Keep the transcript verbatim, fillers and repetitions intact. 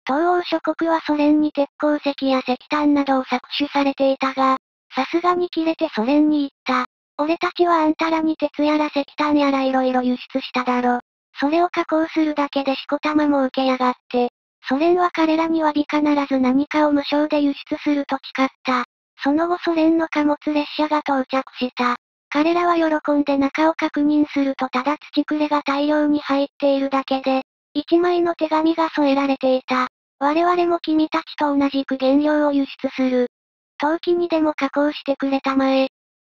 東欧諸国はソ連に鉄鉱石や石炭などを搾取されていたが、さすがに切れてソ連に言った。俺たちはあんたらに鉄やら石炭やら色々輸出しただろ。それを加工するだけでしこたまも受けやがって。ソ連は彼らに詫び必ず何かを無償で輸出すると誓った。その後ソ連の貨物列車が到着した。彼らは喜んで中を確認するとただ土くれが大量に入っているだけで、一枚の手紙が添えられていた。我々も君たちと同じく原料を輸出する。陶器にでも加工してくれたまえ。